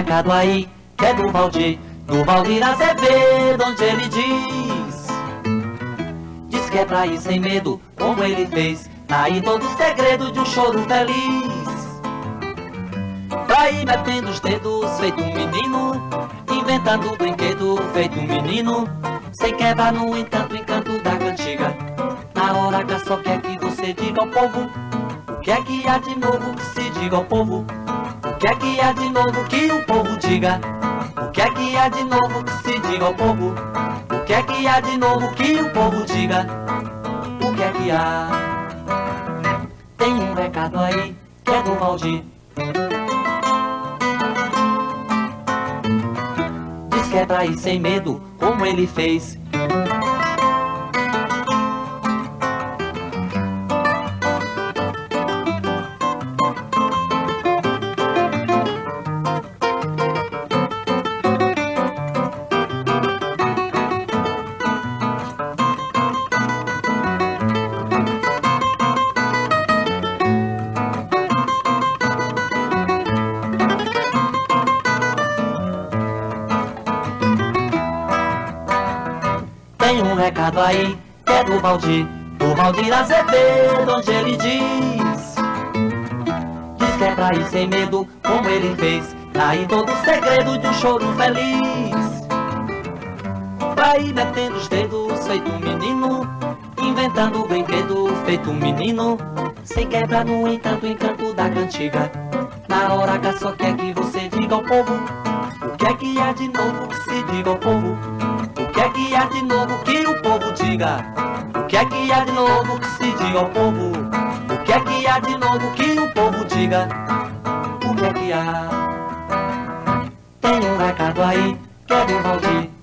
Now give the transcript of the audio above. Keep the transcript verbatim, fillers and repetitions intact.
recado aí, que é do Valdir, do Valdir Azevedo, onde ele diz Diz que é pra ir sem medo, como ele fez, tá aí todo o segredo de um choro feliz. Pra ir metendo os dedos, feito um menino, inventando um brinquedo, feito um menino, sem quebrar no entanto, encanto da cantiga. Na hora que só quer que você diga ao povo o que é que há de novo, que se diga ao povo o que é que há de novo, que o povo diga. O que é que há de novo, que se diga ao povo o que é que há de novo, que o povo diga. O que é que há? Tem um recado aí, que é do Valdir. Diz que é pra ir sem medo, como ele fez. Tem um recado aí, que é do Valdir, do Valdir Azevedo, onde ele diz Diz que é pra ir sem medo, como ele fez, tá aí todo o segredo de um choro feliz. Pra ir metendo os dedos, feito um menino, inventando um brinquedo, feito um menino, sem quebrar no entanto, o encanto da cantiga. Na hora que só quer que você diga ao povo o que é que há de novo, que se diga ao povo o que é que há de novo, que o povo diga. O que é que há de novo, que se diga ao povo o que é que há de novo, que o povo diga. O que é que há? Tem um recado aí, que é do Valdir.